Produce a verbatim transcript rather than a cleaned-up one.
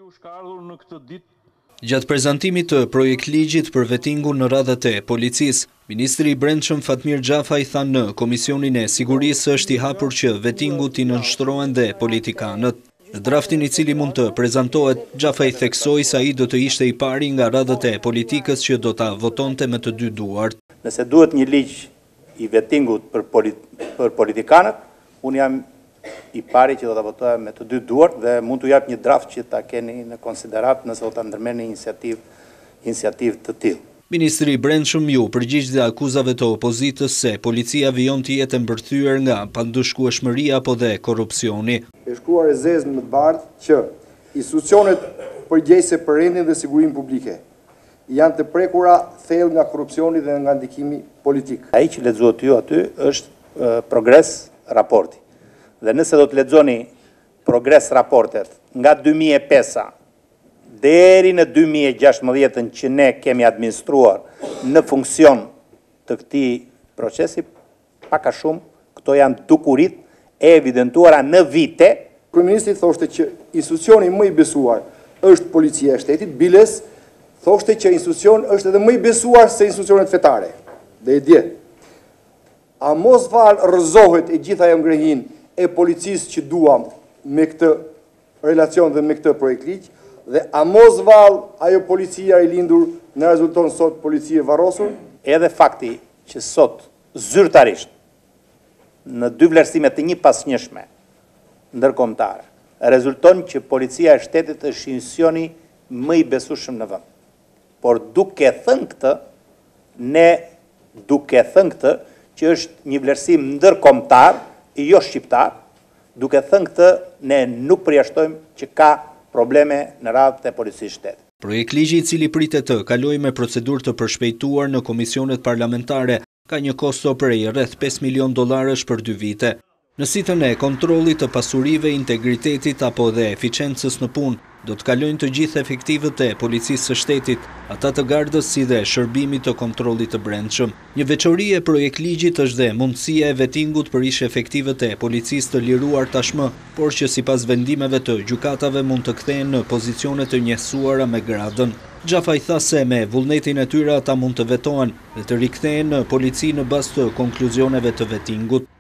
Gjatë prezantimit të projekt ligjit për vettingun në radhët e policisë, Ministri i Brendshëm Fatmir Xhafaj tha në Komisionin e Sigurisë është i hapur që vettingu t'i nënshtrohen dhe politikanët. Në draftin i cili mund të prezantohet, Xhafaj theksoi se ai do të ishte i pari nga radhët e politikës që do ta votonte me të dy duart. Nëse duhet një ligj i vettingut për, polit për politikanët, unë jam i pari që do të votohem me të dy duart dhe mund të jap një draft që ta keni në konsiderat nëse do ta ndërmerrni iniciativë iniciativë të tillë. Ministri i Brendshëm ju përgjigj dhe akuzave të opozitës se policia vijon të jetë mbërthyer nga pandëshkueshmëria apo dhe korrupsioni. Është shkruar e zezë më të bardhë që institucionet përgjegjëse për rendin dhe sigurinë publike janë të prekura thellë nga korrupsioni dhe nga ndikimi politik. Ai që lexuat ju aty është uh, progres raporti. Dhe nëse do të lexoni progres raportet nga dy mijë e pesë deri në dy mijë e gjashtëdhjetë që ne kemi administruar në funksion të këtij procesi, pak a shumë këto janë dukurit e evidentuara në vite. Kryeministri thoshte që institucioni më i besuar është policia e shtetit, biles thoshte që institucion është edhe më i besuar se institucionet fetare. Dhe e dje. A mos val rrëzohet e gjitha ajo ngrehin e policisë që duam me këtë relacion dhe me këtë projekt ligj, dhe a mos val ajo policia e lindur në rezulton sot policie varrosur? Edhe fakti që sot zyrtarisht në dy vlerësime të një pasnjëshme ndërkombëtare rezulton që policia e shtetit është institucioni më i besueshëm në vend. Por duke thënë këtë, ne duke thënë këtë që është një vlerësim ndërkombëtar, jo shqiptar, duke thënë këtë, ne nuk përjashtojmë që ka probleme në radhët e policisë shtetit. Projekt ligji i cili pritet të kalojë me procedurë të përshpejtuar në komisionet parlamentare ka një kosto prej rreth pesë milion dollarësh për dy vite. Në sitën e kontrollit të pasurive, integritetit apo dhe eficiencës në punë, do të kalojnë të gjithë efektivët e policisë së shtetit, ata të gardës si dhe shërbimit të kontrollit të brendshëm. Një veçori e projekt ligjit është dhe mundësia e vettingut për ish efektivët e policisë të liruar tashmë, por që sipas vendimeve të gjykatave mund të kthehen në pozicione të njësuara me gradën. Xhafaj tha se me vullnetin e tyre ata mund të vetohen dhe të rikthehen në polici në bazë të konkluzioneve të vettingut.